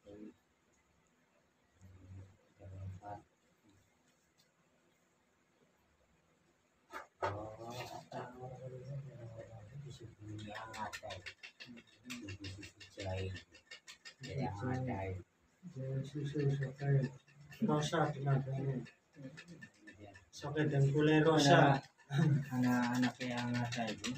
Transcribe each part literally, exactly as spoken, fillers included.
Rosa tenaganya. Sampai dengkulnya rosa. Anak-anak yang ada itu.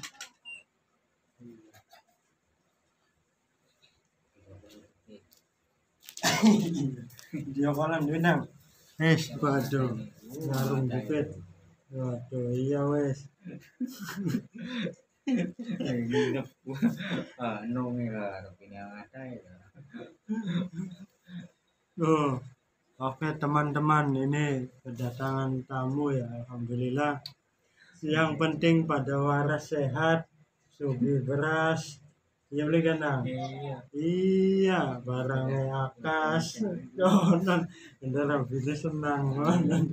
Dia kolam benang. Eh, waduh. Ngarung dikit. Waduh, iya wes. Ah, nong ya, yang ada ya. Oh, oke teman-teman, ini kedatangan tamu ya, alhamdulillah. Yang penting pada waras sehat, sugi beras, iya boleh kan? Iya. Iya, barangnya akas. Oh, non, bener bisa senang, non.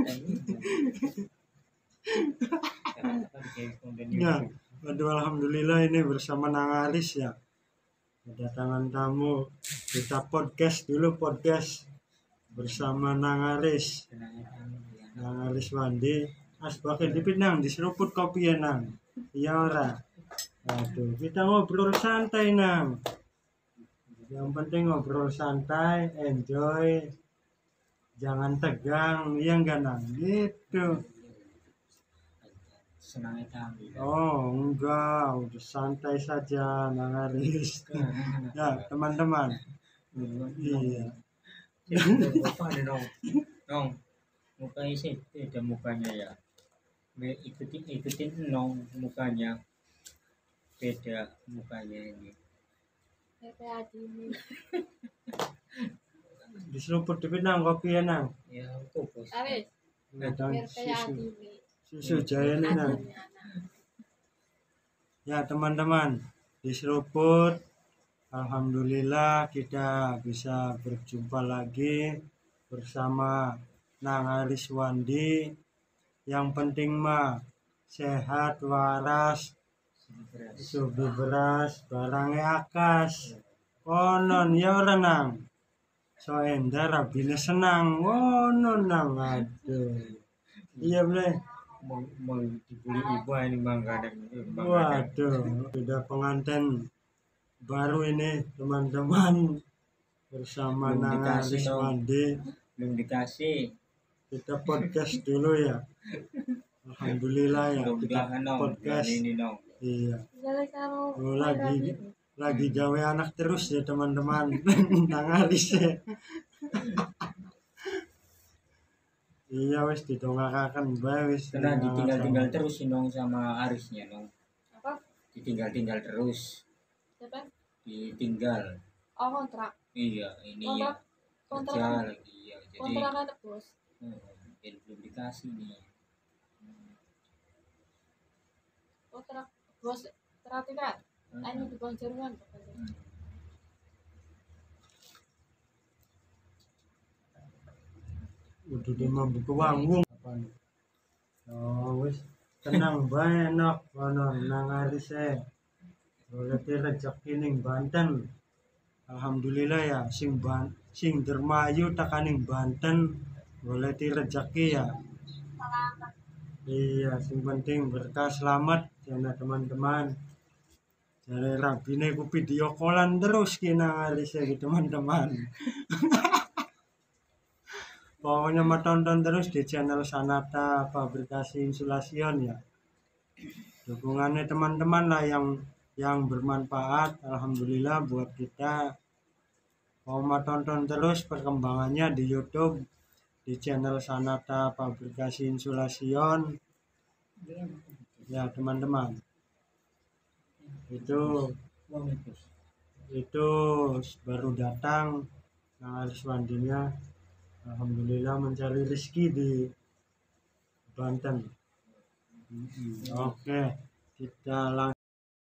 Ya, waduh alhamdulillah ini bersama Nang Aris ya. Kedatangan tamu, kita podcast dulu podcast bersama Nang Aris. Nang Aris Wandi, asbaknya dipinang diseruput kopi ya Nang. Iya ora. Aduh, kita ngobrol santai Nang. Yang penting ngobrol santai, enjoy, jangan tegang, iya enggak Nang? Gitu. Senang kami. Oh enggak, udah santai saja Nang Aris. Ya teman-teman. Iya. Apa nih dong? Dong, mukanya sih beda mukanya ya. Ikutin ikutin nong mukanya. Beda mukanya ini. Kayak Adimi. Diseruput dipinang kopi ya Nang. Ya, aku bos. Aris, Ngadang biar kayak susu. Adimi. Susu jaya nih Nang. Ya teman-teman, diseruput. Alhamdulillah kita bisa berjumpa lagi bersama Nang Aris Wandi. Yang penting mah sehat waras, sugi beras, barangnya akas. Konon ya orang Nang. So endah rabine senang. Konon Nang, aduh. Iya boleh. Mau mau dibeli ibu ini bangga dan Waduh, sudah pengantin baru ini teman-teman bersama Belum Nang dikasih Aris dong. Wandi. belum dikasih. Kita podcast dulu ya. Alhamdulillah ya Belum kita jangan dong. podcast. Ini dong. Iya. Jadi kamu Oh, lagi lagi gawe anak terus ya teman-teman. Nang Aris ya. Iya wes didongakaken bae wes. Karena ditinggal-tinggal terus sih nong sama Arisnya nong. apa? Ditinggal-tinggal terus. Siapa? Ditinggal. Oh kontrak. Iya, ini Kontrak. ya. Kontrak. Kerja lagi ya. Jadi Kontraknya tebus. hmm, jadi belum dikasih nih. Kontrak bos terapi kan? Hmm. Ini di bawah Jerman. Hmm. Udah dia mampu ke wanggung. Oh wes tenang bae enak kono Nang Aris e. Berarti rezeki ning Banten. Alhamdulillah ya sing ban sing dermayu takaning Banten berarti rezeki ya. Iya, sing penting berkah selamat ya teman-teman. Jadi rabine ku video callan terus ki Nang Aris e teman-teman. Pokoknya mau tonton terus di channel Sanata Pabrikasi Insulation ya. Dukungannya teman-teman lah yang yang bermanfaat. Alhamdulillah buat kita. Mau mau tonton terus perkembangannya di YouTube di channel Sanata Pabrikasi Insulation. Ya teman-teman. Itu itu baru datang Nang Aris Wandinya. Alhamdulillah mencari rezeki di Banten. Oke, kita langsung